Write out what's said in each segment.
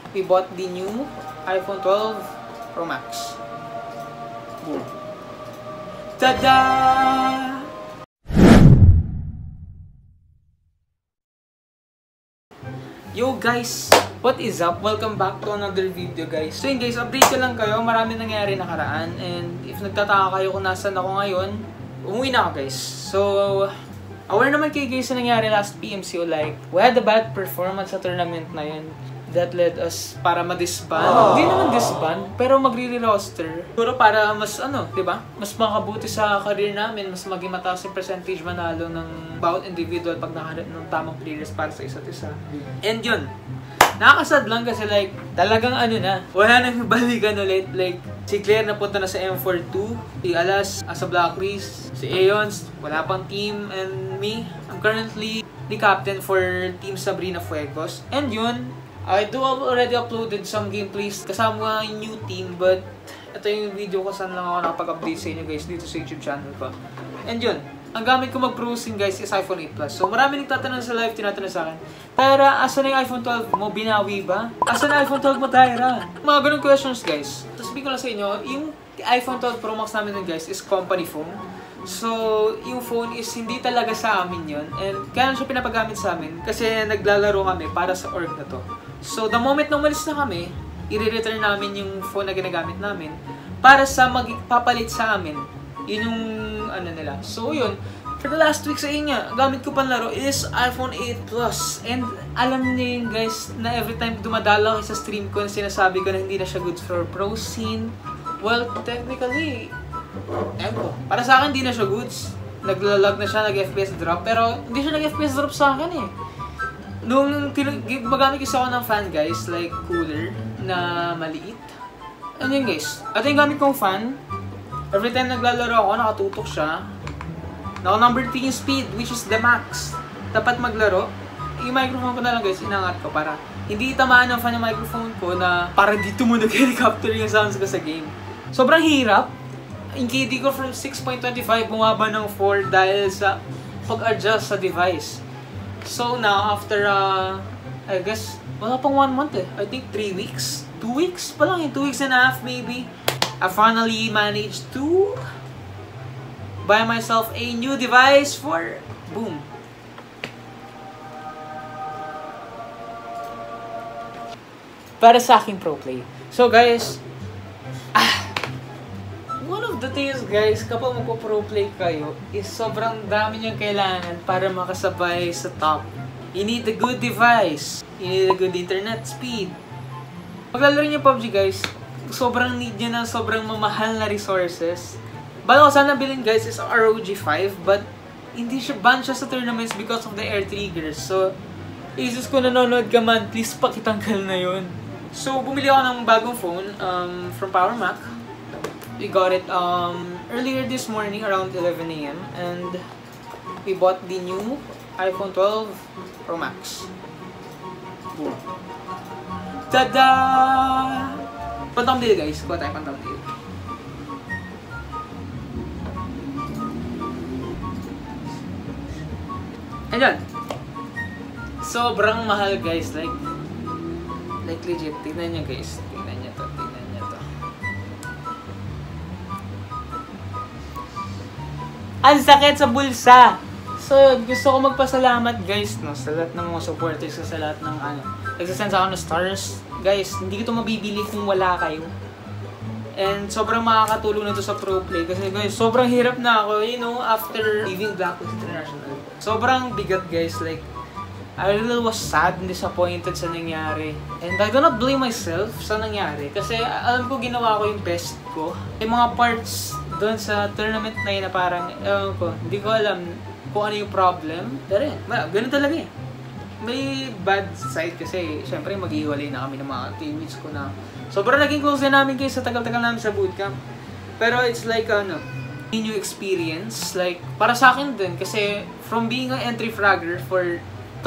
we bought the new iPhone 12 Pro Max. Boom. Tada! Yo guys! What is up? Welcome back to another video guys. So yun guys, update ko lang kayo. Marami nangyari nakaraan. And if nagtataka kayo kung nasan ako ngayon, umuwi na ako guys. So, aware naman kayo guys sa nangyari last PMCO. Like, we had a bad performance sa tournament na yun. That led us para ma-disband. Hindi naman disband, pero magre-roster. Puro para mas diba? Mas makabuti sa career namin, mas maging mataas yung percentage manalo ng bawat individual pag nakahanap ng tamang players para sa isa't isa. And yun, nakakasad lang kasi like, talagang wala nang balikan ulit. Like, si Claire napunta na sa M42, si Alas sa Blacklist, si Aeons, wala pang team, and me, I'm currently the captain for Team Sabrina Fuegos. And yun, I do already uploaded some gameplays kasama yung new team, but ito yung video ko saan lang ako nakapag-update sa inyo guys dito sa YouTube channel ko. And yun, ang gamit ko mag-browsing guys is iPhone 8 Plus. So marami nagtatanong sa live, tinatanong sa akin, Tyra, asan na yung iPhone 12 mo? Binawi ba? Asan na iPhone 12 mo, Tyra? Mga ganun questions guys. Tapos sabihin ko lang sa inyo, yung iPhone 12 Pro Max namin nun guys is company phone. So, yung phone is hindi talaga sa amin yun. And kaya siya pinapagamit sa amin kasi naglalaro kami para sa org na to. So, the moment na umalis na kami, i-return namin yung phone na ginagamit namin para sa magpapalit sa amin. Yun yung nila. So, yun. For the last week sa inyo, gamit ko panlaro is iPhone 8 Plus. And alam niyo yun guys, na every time dumadala ko sa stream ko na sinasabi ko na hindi na siya good for pro scene. Well, technically, para sa akin, hindi na siya goods. Naglalag na siya, nag-FPS drop. Pero, hindi siya nag-FPS drop sa akin eh. Nung magamit kasi ako ng fan guys, like cooler, na maliit. Ano yun guys? Ito yung gamit kong fan. Every time naglalaro ako, nakatutok siya. Naka-number 3 yung speed, which is the max. Dapat maglaro. Yung microphone ko na lang guys, inangat ko para hindi tamaan ng fan yung microphone ko na para dito mo nag-helicopter yung sounds ko sa game. Sobrang hirap. Yung KD ko from 6.25 bumaba ng 4 dahil sa pag-adjust sa device. So now, after I guess, wala pang 1 month eh. I think 3 weeks. 2 weeks pa lang, 2 weeks and a half maybe. I finally managed to buy myself a new device for, boom. Para sa aking pro play. So guys, one of the things guys, kapag magpo-pro play kayo, is sobrang dami niyang kailangan para makasabay sa top. You need a good device. You need a good internet speed. Paglalaro niyo PUBG guys, sobrang need niya ng sobrang mamahal na resources. Bala ko sana bilhin guys is ROG 5, but hindi siya ban siya sa tournaments because of the air triggers. So, Jesus ko nanonood ka man, please pakitanggal na yun. So, bumili ako ng bagong phone from Power Mac. We got it earlier this morning around 11 AM and we bought the new iPhone 12 Pro Max. Boom. Tada! Pantang-deal guys. Kuha tayo pantang-deal. Ayan. Sobrang mahal guys. Like legit. Tignan nyo guys. Tignan nyo to. Ang sakit sa bulsa! So, gusto ko magpasalamat guys sa lahat ng mga supporters ko, sa lahat ng nagsasend sa ako ng stars. Guys, hindi ko ito mabibili kung wala kayo. And sobrang makakatulong na ito sa pro play. Kasi guys, sobrang hirap na ako, after leaving Blacklist International. Sobrang bigat guys, like, I really was sad and disappointed sa nangyari. And I do not blame myself sa nangyari. Kasi alam ko ginawa ko yung best ko. Yung mga parts doon sa tournament na yun na parang, hindi ko alam kung ano yung problem. Pero ganun talaga eh. May bad side kasi, syempre maghihiwalay na kami ng mga teammates ko na sobrang naging close na namin kayo sa tagal-tagal namin sa bootcamp. Pero it's like, new experience. Like, para sa akin din, kasi from being an entry fragger for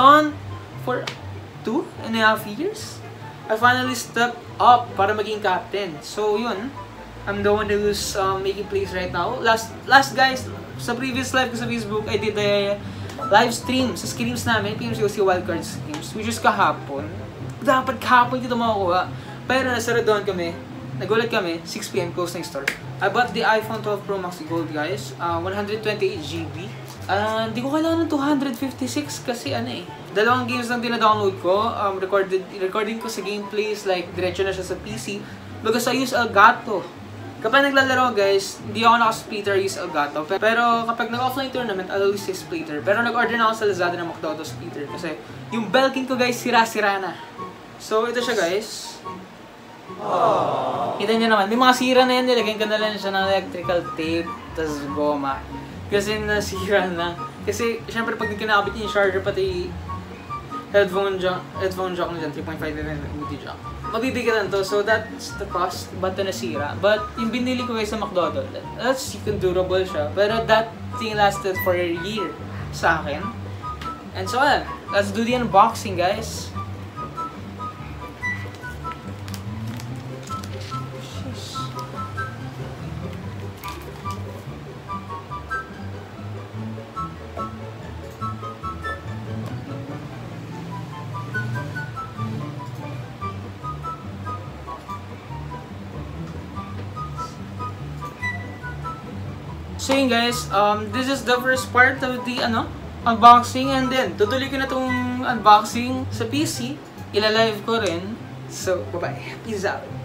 2.5 years, I finally stepped up para maging captain. So, yun. I'm the one who's making plays right now. Last guys, sa previous live ko sa Facebook, I did a live stream sa screams namin, PMCOC Wildcard Screams, which is kahapon. dapat kahapon ko ito makukuha. Pero nasaraduhan kami. Nagulat kami, 6 PM close na yung store. I bought the iPhone 12 Pro Max Gold, guys. 128GB. Hindi ko kailangan ng 256 kasi dalawang games lang dina-download ko. Recording ko sa gameplays, like diretso na siya sa PC. Because I use Elgato. Kapag naglalaro, guys, hindi ako naka-splitter, use Elgato. Pero kapag nag-offline tournament, I'll use splitter. Pero nag-order na ako sa Lazada ng Macdodo splitter. Kasi yung Belkin ko, guys, sira-sira na. So, ito siya, guys. Kita nyo naman, may mga sira na yan, nilagyan ko na lang siya ng electrical tape, tas goma. Kasi nasira na. Kasi, syempre, pag kinakabit yung charger, pati headphone jack na dyan, 3.5mm UT jack. Mabibigatan to, so that's the cost, ba't ito nasira. But, yung binili ko guys sa Macdodo, that's durable siya. Pero that thing lasted for a year sa akin. And so, let's do the unboxing, guys. So yun guys, this is the first part of the unboxing, and then tutuloy ko na itong unboxing sa PC, ilalive ko rin. So, bye-bye. Peace out.